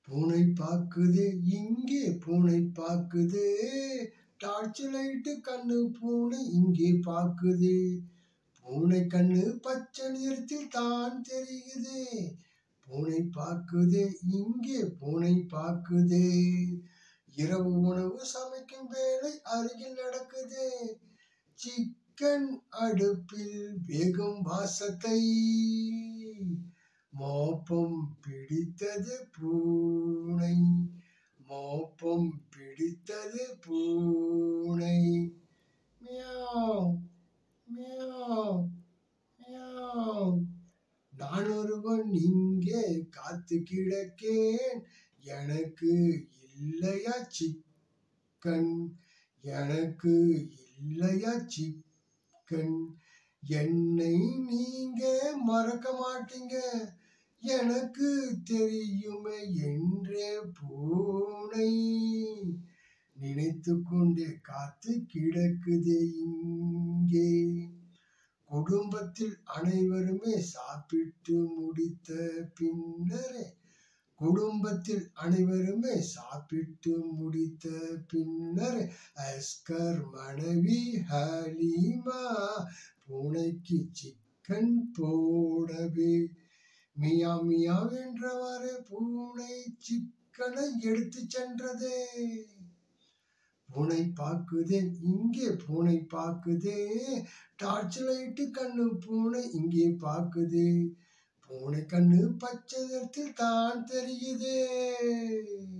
பூனை பாக்குதே இங்கே பூனை பாக்குதே, டார்ச் லைட்டு கண்ணு பூனை இங்கே பாக்குதே. பூனை கண்ணு பச்சை நிறத்தில் தான் தெரியுதே, பூனை பாக்குதே இங்கே பூனை பாக்குதே. இரவு உணவு சமைக்கும் வேலை அருகில் நடக்குதே, சிக்கன் அடுப்பில் வேகும் வாசத்தை மோப்பம் பிடித்தது பூனை, மோப்பம் பிடித்தது பூனை. மியாவ் மியாவ் மியாவ். நான் ஒருவன் இங்கே காத்து கிடக்கேன், எனக்கு இல்லையா சிக்கன், எனக்கு இல்லையா சிக்கன். என்னை நீங்க மறக்க மாட்டீங்க, எனக்கு தெரியுமே என்றே பூனை நினைத்து கொண்டே காத்து கிடக்குதே இங்கே. குடும்பத்தில் அனைவருமே சாப்பிட்டு முடித்த பின்னரே, குடும்பத்தில் அனைவருமே சாப்பிட்டு முடித்த பின்னர் அஸ்கர் மனைவி ஹலீமா பூனைக்கு சிக்கன் போடவே மியா மியா என்றவாறு பூனை சிக்கனை எடுத்து சென்றதே. பூனை பாக்குதே இங்கே பூனை பாக்குதே, டார்ச் லைட்டு கண்ணு பூனை இங்கே பாக்குதே. பூனை கண்ணு பச்சை நிறத்தில் தான் தெரியுதே.